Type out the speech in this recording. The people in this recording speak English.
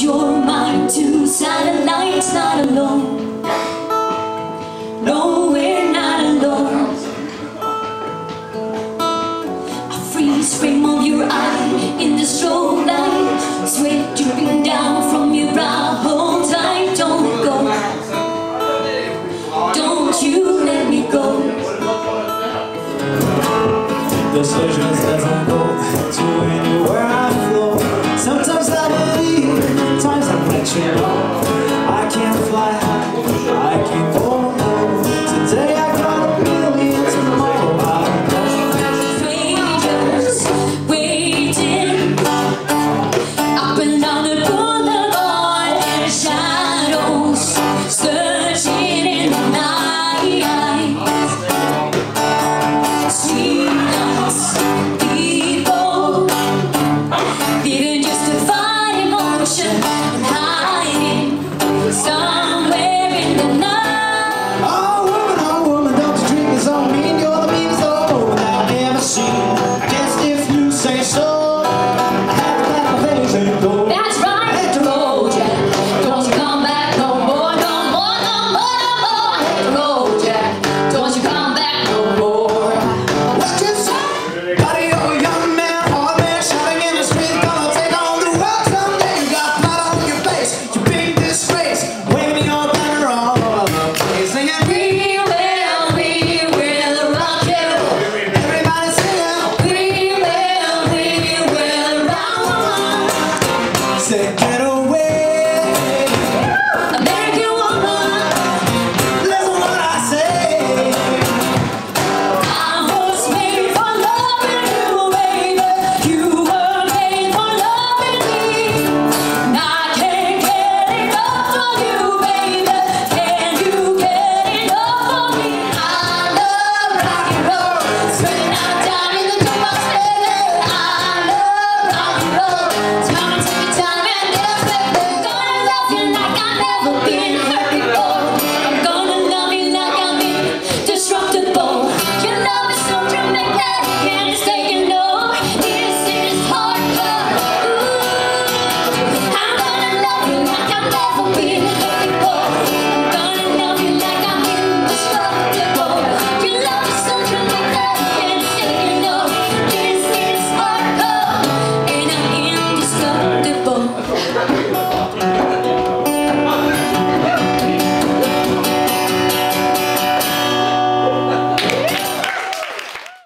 your mind to satellites, not alone. No, we're not alone. A freeze frame of your eye in the strobe light, sweat dripping down from your brow. Hold tight, don't go. Don't you let me go. Deszcz leży z